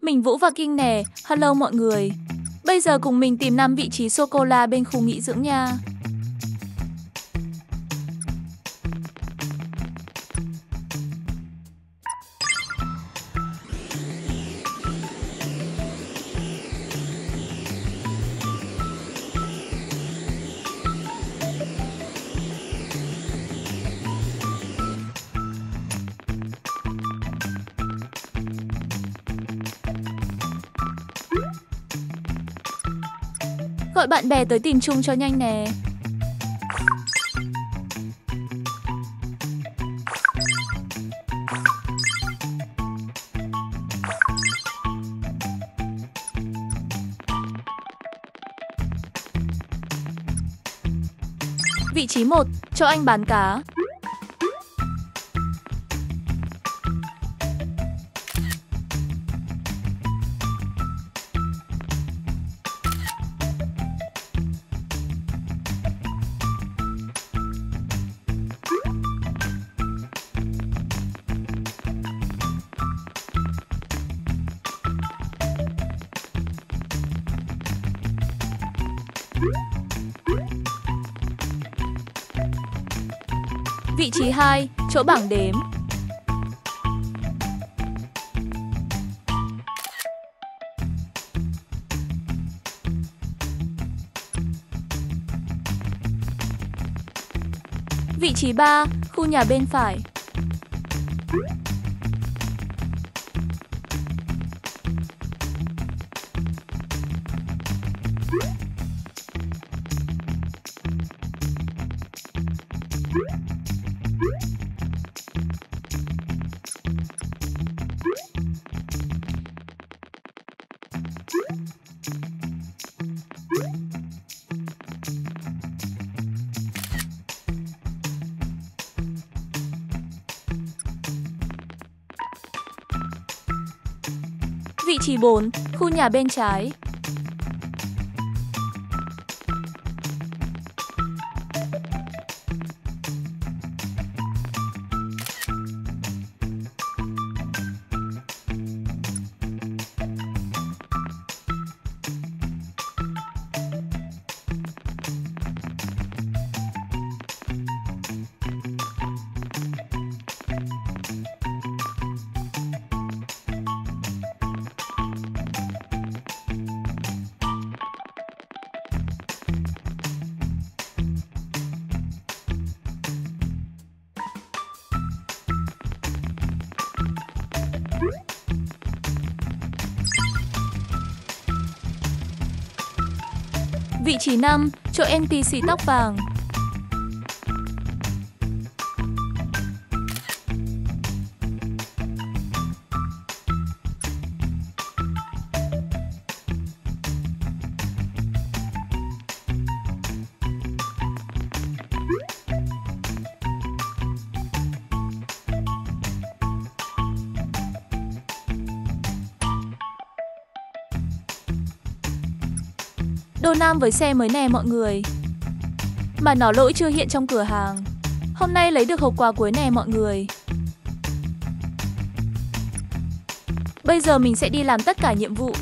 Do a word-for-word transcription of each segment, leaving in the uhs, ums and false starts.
Mình Vũ và Kinh nè, hello mọi người. Bây giờ cùng mình tìm năm vị trí sô-cô-la bên khu nghỉ dưỡng nha. Gọi bạn bè tới tìm chung cho nhanh nè. Vị trí một, chỗ anh bán cá. Vị trí hai, chỗ bảng đếm. Vị trí ba, khu nhà bên phải. Vị trí bốn, khu nhà bên trái. Vị trí năm, chỗ en pê xê tóc vàng. Đô Nam với xe mới nè mọi người. Mà nó lỗi chưa hiện trong cửa hàng. Hôm nay lấy được hộp quà cuối nè mọi người. Bây giờ mình sẽ đi làm tất cả nhiệm vụ.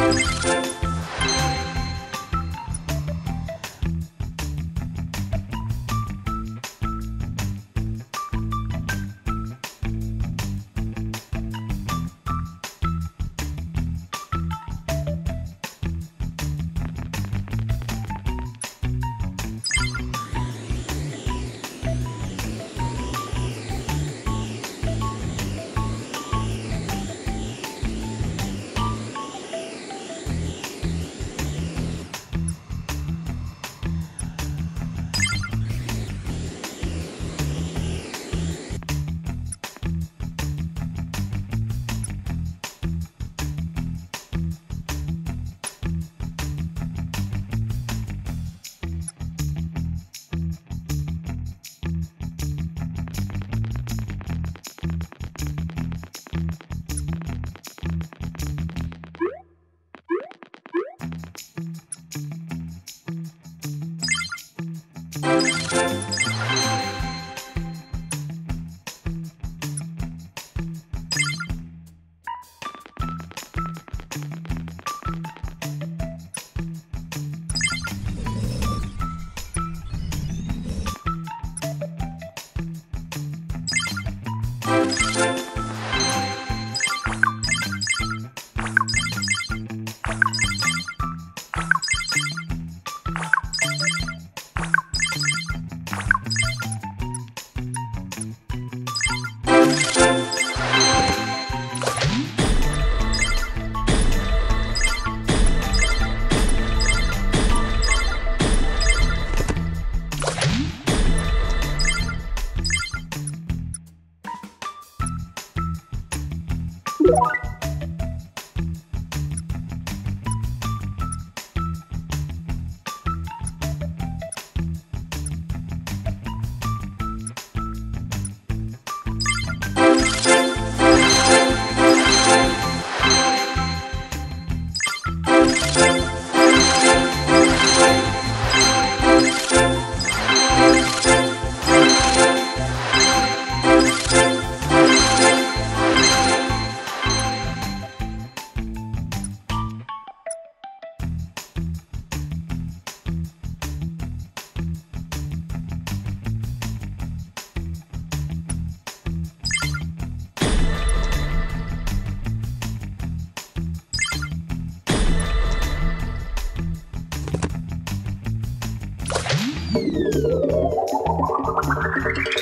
Thank you.